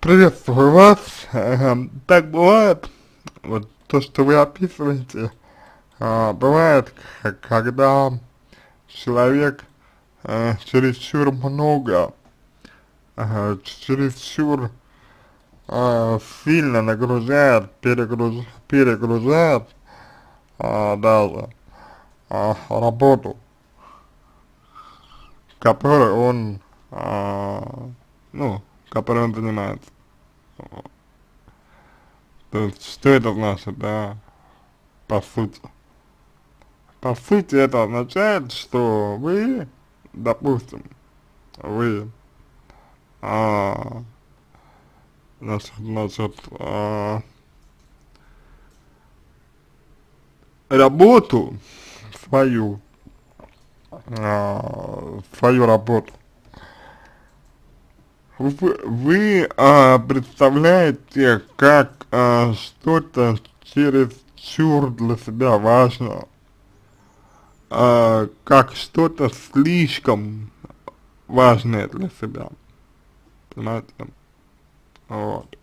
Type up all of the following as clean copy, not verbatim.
Приветствую вас. Так бывает, вот то, что вы описываете, бывает, когда человек чересчур много, чересчур сильно нагружает, перегружает даже работу, которой он, ну, которой он занимается. То есть, что это значит, да, по сути? По сути, это означает, что вы, допустим, вы, а, значит, работу свою, свою работу, вы представляете как что-то чересчур для себя важно, как что-то слишком важное для себя, понимаете? Вот.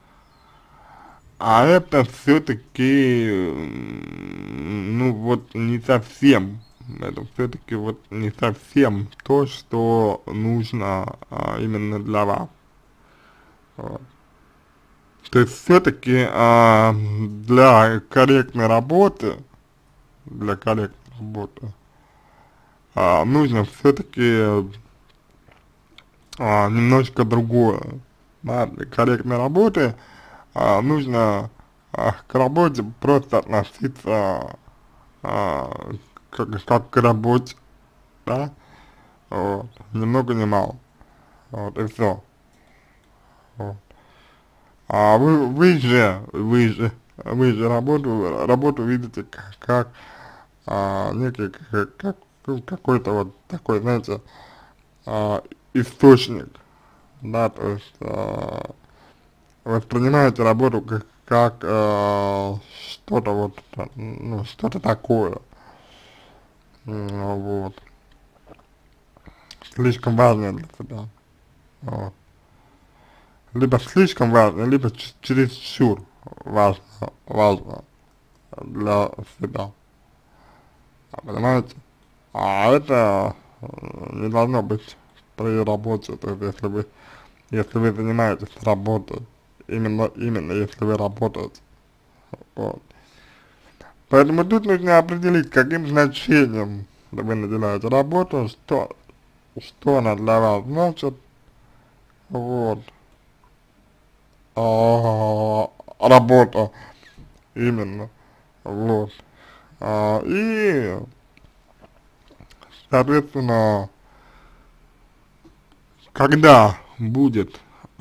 А это все-таки, ну вот не совсем, это все-таки вот не совсем то, что нужно именно для вас. Вот. То есть все-таки для корректной работы, нужно все-таки немножко другое. Да, для корректной работы нужно к работе просто относиться как к работе, да, вот, ни много ни мало, вот, и все. Вот. Вы же работу видите как некий, какой-то вот такой, знаете, источник, да, то есть, воспринимаете работу как что-то вот, ну, что-то такое, вот, слишком важное для себя, вот. Либо слишком важно, либо чересчур важно для себя, понимаете? А это не должно быть при работе, то есть если вы занимаетесь работой, именно если вы работаете, вот. Поэтому тут нужно определить, каким значением вы наделяете работу, что она для вас значит, вот, работа именно, вот, и, соответственно, когда будет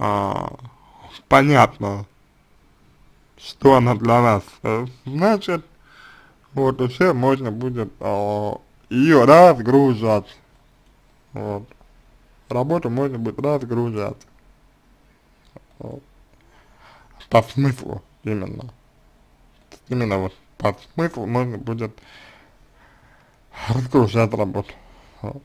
понятно, что она для вас значит, вот, уже можно будет ее разгружать, вот, работу можно будет разгружать, вот, по смыслу именно вот по смыслу можно будет разгружать работу, вот.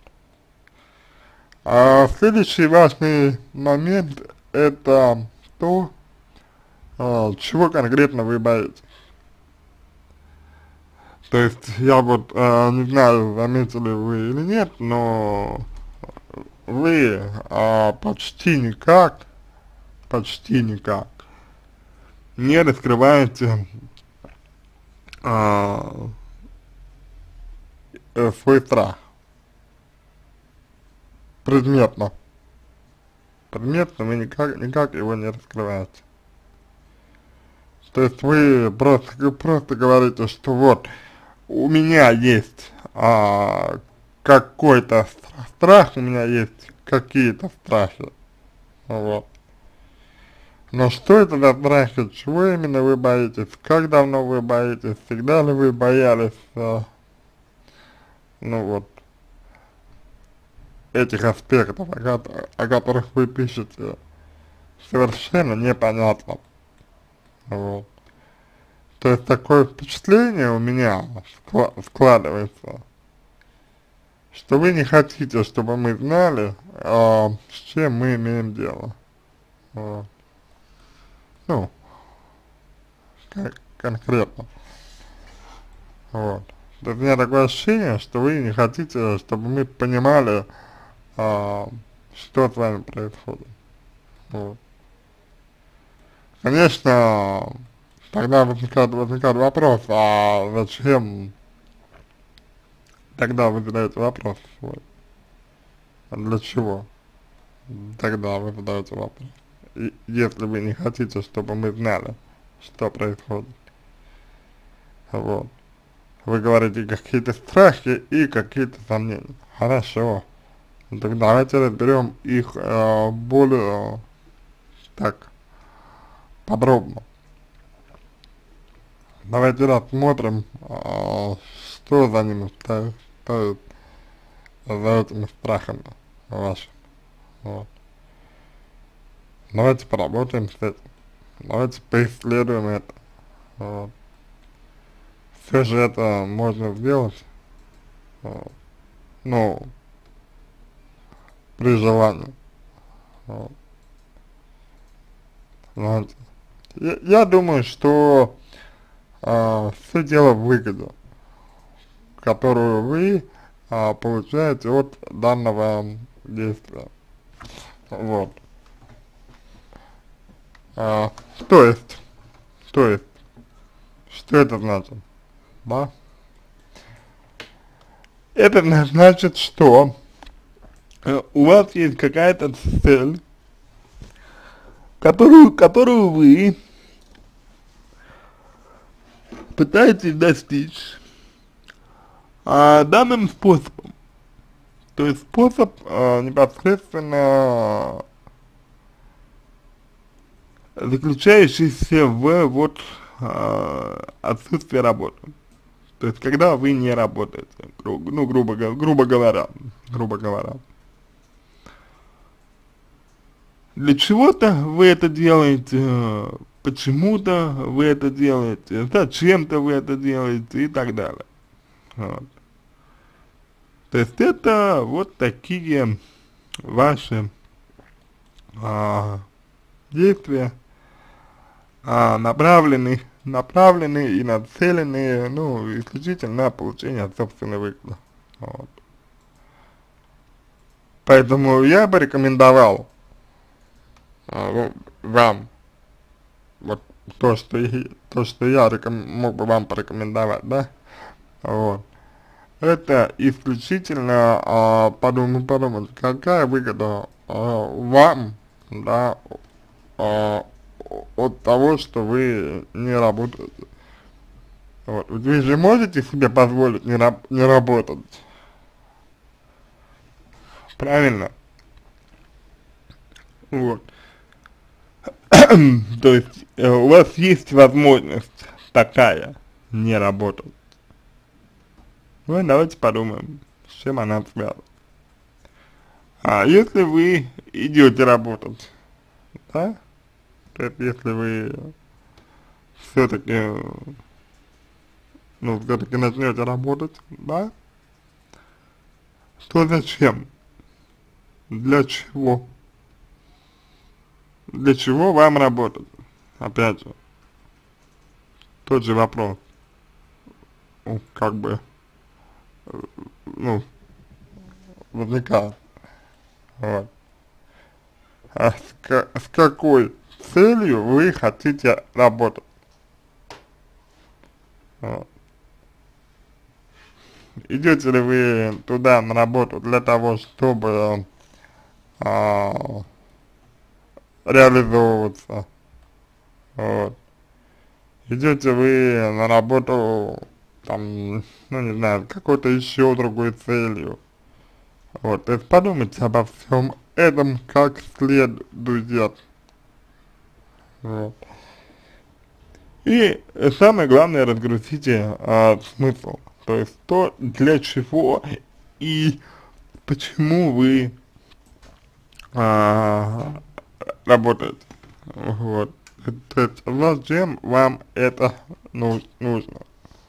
Следующий важный момент это то, чего конкретно вы боитесь. То есть я вот не знаю, заметили вы или нет, но вы почти никак не раскрываете свой страх предметно. Предметно вы никак его не раскрываете. То есть вы просто говорите, что вот у меня есть какой-то страх, у меня есть какие-то страхи, вот. Но что это за страхи, чего именно вы боитесь, как давно вы боитесь, всегда ли вы боялись, ну вот, этих аспектов, о которых вы пишете, совершенно непонятно, вот. То есть такое впечатление у меня складывается, что вы не хотите, чтобы мы знали, с чем мы имеем дело. Вот. ну, конкретно, вот. То есть у меня такое ощущение, что вы не хотите, чтобы мы понимали, что с вами происходит, вот. Конечно, тогда возникает вопрос, а зачем тогда вы задаете вопрос свой? А для чего тогда вы задаете вопрос? Если вы не хотите, чтобы мы знали, что происходит. Вот. Вы говорите какие-то страхи и какие-то сомнения. Хорошо. Ну, так давайте разберем их более так подробно. Давайте рассмотрим, что за ними стоит за этими страхами вашими. Вот. Давайте поработаем с этим. Давайте поисследуем это. Вот. Все же это можно сделать, ну, при желании. Вот. Знаете, я думаю, что все дело в выгоде, которую вы получаете от данного действия. Вот. А, то есть, что это значит? Да? Это значит, что у вас есть какая-то цель, которую вы пытаетесь достичь данным способом. То есть способ непосредственно заключающийся в вот отсутствии работы. То есть когда вы не работаете, ну грубо говоря. Для чего-то вы это делаете, почему-то вы это делаете, зачем-то вы это делаете и так далее. Вот. То есть это вот такие ваши действия, направлены и нацелены, ну, исключительно на получение собственной выгоды. Вот. Поэтому я бы рекомендовал вам вот то, что я мог бы вам порекомендовать, да, вот. Это исключительно подумать, какая выгода вам, да, от того, что вы не работаете. Вот. Вы же можете себе позволить не работать, правильно? Вот. То есть у вас есть возможность такая не работать. Ну, давайте подумаем, с чем она связана. А если вы идете работать, да, то есть если вы все-таки, ну, все-таки начнете работать, да, то зачем? Для чего? Для чего вам работать? Опять же, тот же вопрос, ну, как бы, ну, возникает. Вот. А с какой целью вы хотите работать? Вот. Идете ли вы туда на работу для того, чтобы реализовываться? Вот. Идете вы на работу, там, ну не знаю, какой-то еще другой целью. Вот, то есть подумайте обо всем этом как следует. Вот. И самое главное, разгрузите смысл. То есть то, для чего и почему вы работаете. Вот. То есть зачем вам это нужно?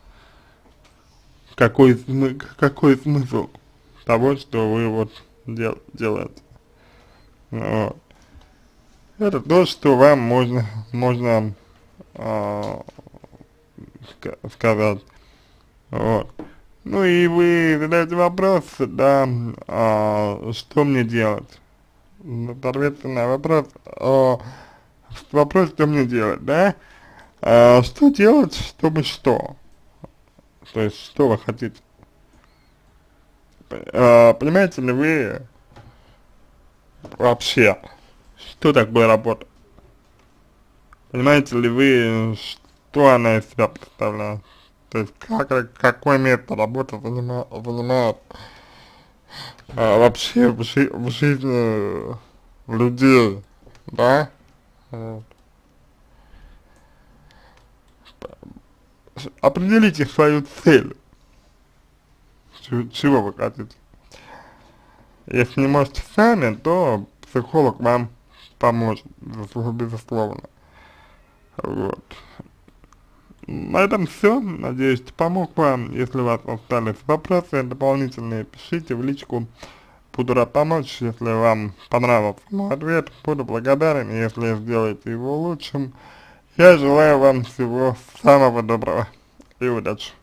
Какой смысл того, что вы вот делаете? Вот. Это то, что вам можно а, сказать. Вот. Ну и вы задаете вопрос, да, что мне делать? Соответственно, вопрос, что мне делать, да? Что делать, чтобы что? То есть, что вы хотите? Понимаете ли вы вообще, что такое работа? Понимаете ли вы, что она из себя представляет? То есть, какое место работа занимает вообще в жизни людей, да? Вот. Определите свою цель, чего вы хотите. Если не можете сами, то психолог вам поможет, безусловно. Вот. На этом все. Надеюсь, помог вам. Если у вас остались вопросы дополнительные, пишите в личку. Буду рад помочь. Если вам понравился мой ответ, буду благодарен. Если сделаете его лучшим, я желаю вам всего самого доброго и удачи.